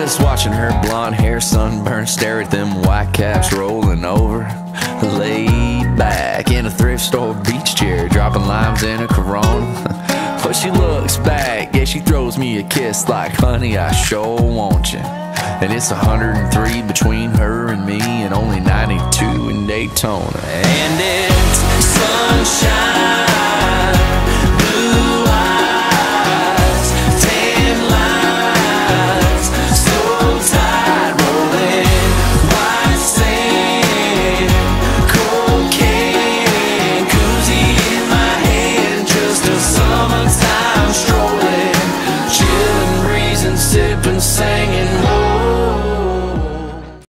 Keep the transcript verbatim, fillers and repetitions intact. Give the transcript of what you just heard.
just watching her blonde hair sunburn, stare at them white caps rolling over. Laid back in a thrift store beach chair, dropping limes in a Corona. But she looks back, yeah, she throws me a kiss like, honey, I sure want you. And it's one hundred three between her and me, and only ninety-two in Daytona. And it's sunshine, blue eyes, tan lines, so tight, rolling white sand, cocaine, koozie in my hand, just a summertime strolling, chilling, breezing, sipping sand.